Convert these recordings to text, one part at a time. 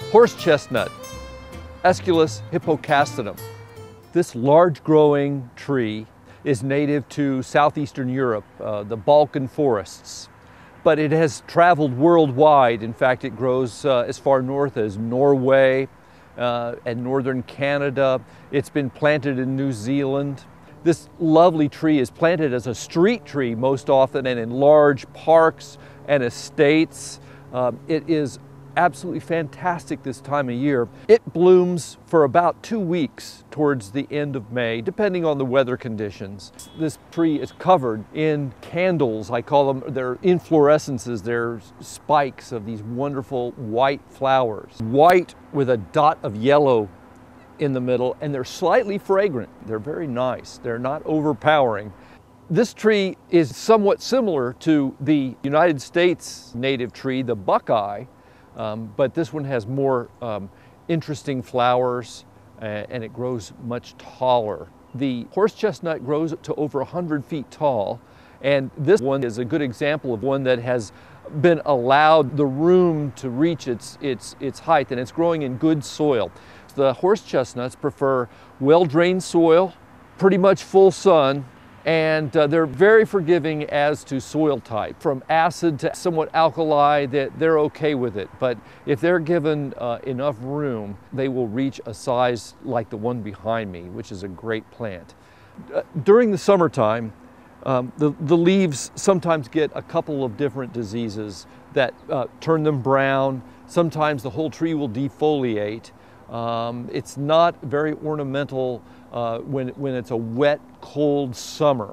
Horse chestnut, Aesculus hippocastanum. This large growing tree is native to southeastern Europe, the Balkan forests. But it has traveled worldwide. In fact, it grows as far north as Norway and northern Canada. It's been planted in New Zealand. This lovely tree is planted as a street tree most often and in large parks and estates. It is absolutely fantastic this time of year. It blooms for about 2 weeks towards the end of May, depending on the weather conditions. This tree is covered in candles. I call them, they're inflorescences. They're spikes of these wonderful white flowers. White with a dot of yellow in the middle, and they're slightly fragrant. They're very nice. They're not overpowering. This tree is somewhat similar to the United States native tree, the buckeye, but this one has more interesting flowers and it grows much taller. The horse chestnut grows to over 100 feet tall, and this one is a good example of one that has been allowed the room to reach its height, and it's growing in good soil. The horse chestnuts prefer well-drained soil, pretty much full sun, and they're very forgiving as to soil type. From acid to somewhat alkali, they're okay with it. But if they're given enough room, they will reach a size like the one behind me, which is a great plant. During the summertime, the leaves sometimes get a couple of different diseases that turn them brown. Sometimes the whole tree will defoliate. It's not very ornamental when it's a wet, cold summer.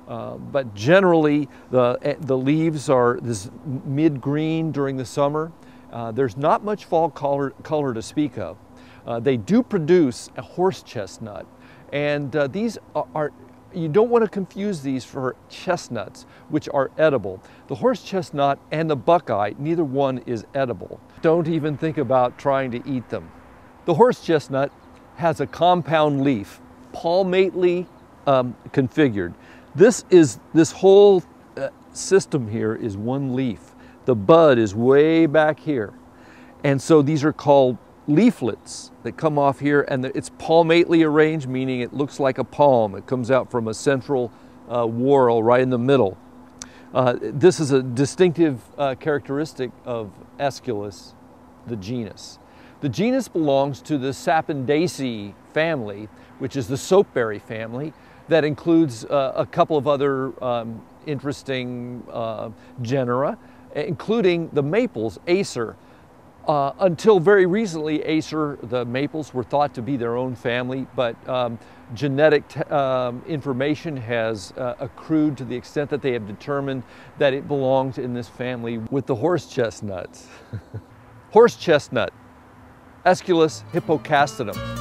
But generally, the leaves are this mid-green during the summer. There's not much fall color to speak of. They do produce a horse chestnut, and these are you don't want to confuse these for chestnuts, which are edible. The horse chestnut and the buckeye, neither one is edible. Don't even think about trying to eat them. The horse chestnut has a compound leaf, palmately configured. This whole system here is one leaf. The bud is way back here. And so these are called leaflets that come off here, and it's palmately arranged, meaning it looks like a palm. It comes out from a central whorl right in the middle. This is a distinctive characteristic of Aesculus, the genus. The genus belongs to the Sapindaceae family, which is the soapberry family that includes a couple of other interesting genera, including the maples, Acer. Until very recently, Acer, the maples, were thought to be their own family, but genetic information has accrued to the extent that they have determined that it belongs in this family with the horse chestnuts. Horse chestnut, Aesculus hippocastanum.